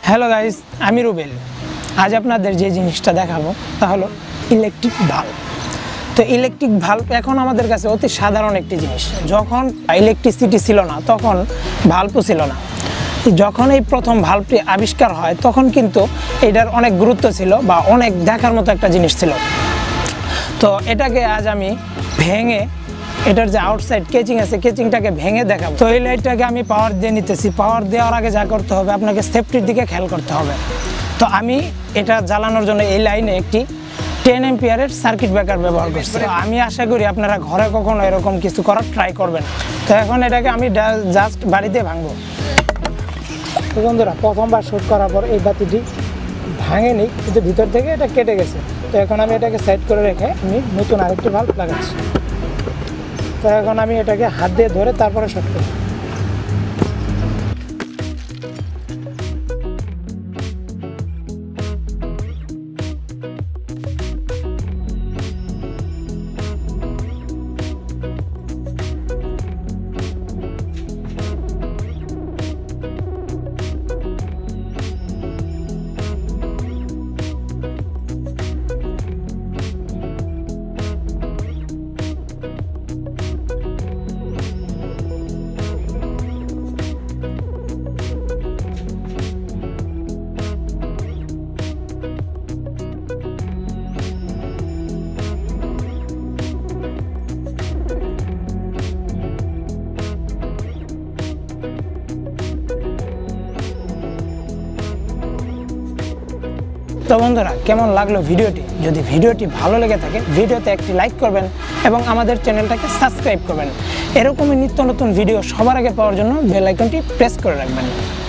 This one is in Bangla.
হ্যালো গাইস, আমি রুবেল। আজ আপনাদের যে জিনিসটা দেখাবো তা হলো ইলেকট্রিক ভাল্ব। তো ইলেকট্রিক ভাল্ব এখন আমাদের কাছে অতি সাধারণ একটি জিনিস। যখন ইলেকট্রিসিটি ছিল না তখন ভাল্বও ছিল না। যখন এই প্রথম ভাল্বটি আবিষ্কার হয় তখন কিন্তু এটার অনেক গুরুত্ব ছিল বা অনেক দেখার মতো একটা জিনিস ছিল। তো এটাকে আজ আমি ভেঙে, এটার যে আউটসাইড কেচিং আছে কেচিংটাকে ভেঙে দেখাবো। তো এই লাইটটাকে আমি পাওয়ার দিয়ে নিতেছি। পাওয়ার দেওয়ার আগে যা করতে হবে, আপনাকে সেফটির দিকে খেয়াল করতে হবে। তো আমি এটা জ্বালানোর জন্য এই লাইনে একটি 10 এম্পিয়ারের সার্কিট ব্রেকার ব্যবহার করছি। আমি আশা করি আপনারা ঘরে কখনো এরকম কিছু করার ট্রাই করবেন। তো এখন এটাকে আমি জাস্ট বাড়িতে ভাঙবো। তো বন্ধুরা, প্রথমবার শুট করার পর এই বাতিটি ভাঙেনি, কিন্তু ভিতর থেকে এটা কেটে গেছে। তো এখন আমি এটাকে সাইড করে রেখে আমি নতুন আরেকটি ভাল্ব লাগাচ্ছি। তো এখন আমি এটাকে হাত দিয়ে ধরে তারপরে শর্ট করি। তো বন্ধুরা, কেমন লাগলো ভিডিওটি? যদি ভিডিওটি ভালো লেগে থাকে ভিডিওতে একটি লাইক করবেন এবং আমাদের চ্যানেলটাকে সাবস্ক্রাইব করবেন। এরকমই নিত্য নতুন ভিডিও সবার আগে পাওয়ার জন্য বেল আইকনটি প্রেস করে রাখবেন।